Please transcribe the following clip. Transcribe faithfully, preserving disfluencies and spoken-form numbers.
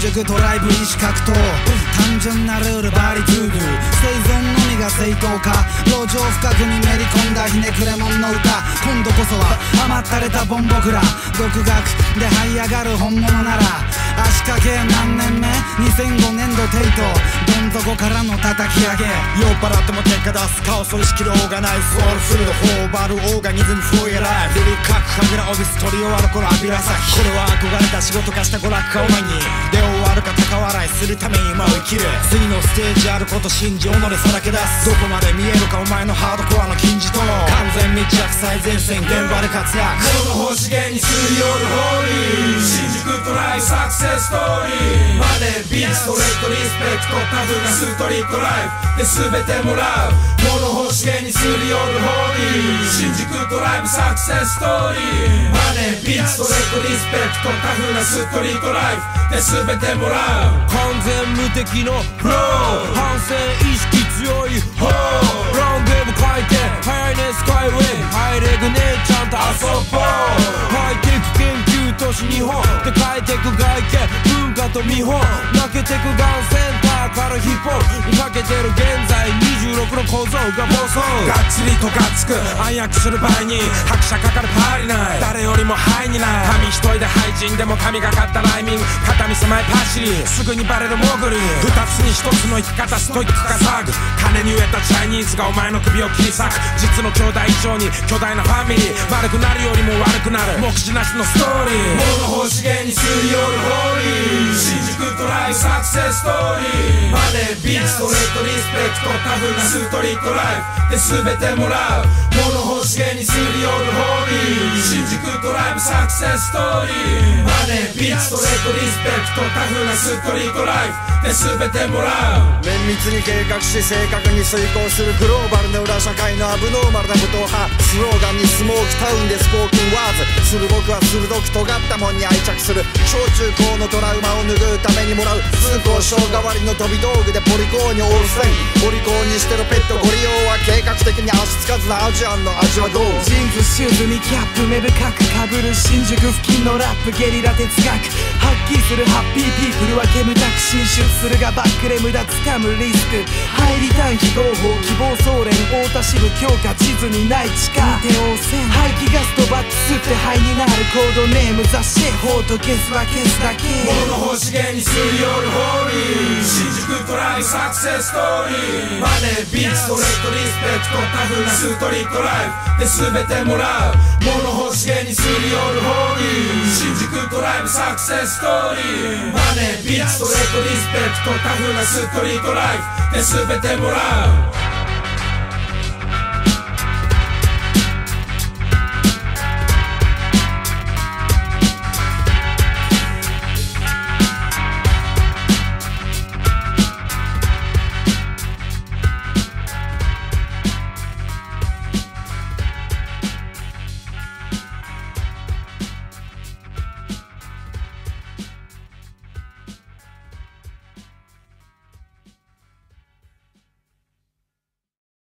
宿ドライブ意思格闘、単純なルールバリトゥーグー、生存のみが正当化、路上深くにめり込んだひねくれ者の歌、今度こそは甘ったれたボンボクラ、独学で這い上がる本物なら足掛け何年目、にせんごねんどテイト、どん底からの叩き上げ、 酔っ払っても結果出すカオスを仕切るオーガナイズ、オールフルド頬張るオーガニズムフォーエライフ、リリック各カメラオフィス取り終わる頃浴びらさき、これは憧れた仕事化した娯楽家を前に出終わるか高笑いするために今を生きる、次のステージあること信じ己さらけ出す、どこまで見えるかお前のハードコアの金字塔、完全密着最前線現場で活躍、 物欲しげにすり寄るホーリー、新宿トライサクセスストーリー、マネービーチストレートリスペクト、タフなストリートライフで全てもらう、物欲しげにすり寄るホーリー、新宿ドライブサクセスストーリー、マネービーチストレートリスペクト、タフなストリートライフで全てもらう、 完全無敵のフロー、反省意識強いホー、ロングウェブ回転速いねスカイウェイ、ハイレグねちゃんと遊ぼう、ハイテク研究都市日本で変えてく外見文化と見本、負けてくガンセンターからヒップホップにかけてる現在にじゅうろくの構造が暴走、 がっちりとがっつく暗躍する場合に拍車かかるパーリナイ、誰よりもハイにない神一人で廃人でも神がかったライミング、肩身狭いパシリすぐにバレるモグリ、二つに一つの生き方ストイックかサグ、金に飢えたチャイニーズがお前の首を切り裂く、実の兄弟以上に巨大なファミリー、悪くなるよりも悪くなる目視なしのストーリー、物欲しげにすり寄るホーリー、新宿トライサクセスストーリー、マネービーチストレートリスペクト、タフなストリートライフで全てもらう、物欲しげにすり寄るホーリー、新宿ドライブサクセスストーリー、マネービーチストレートリスペクト、タフなストリートライフで全てもらう、 綿密に計画し正確に遂行するグローバルな裏社会のアブノーマルなことを派、スローガンにスモークタウンでスポーキンワーズする僕は鋭く尖ったもんに愛着する、小中高のトラウマを拭うためにもらう通行証代わりの飛び道具でポリコーにオールステイン、お利口にしてるペットご利用は計画的に足つかずなアジアンの味はどう、 ジーンズシューズにキャップ目深くかぶる新宿付近のラップゲリラ哲学、はっきりするハッピーピープルは煙たく進出するがバックで無駄掴むリスク、入りたい非合法希望総連太田支部強化地図にない地下見て応戦、排気ガスとバックスって灰になるコードネーム雑誌法と消すは消すだけ、 物欲しげにすり寄るホーリー、新宿トライサクセスストーリー、マネービーチストレートリスペクト、タフなストリートライフで全てもらう、物欲しげにすり寄るホーリー、新宿ドライブサクセスストーリー、マネービーチストレートリスペクト、タフなストリートライフで全てもらう。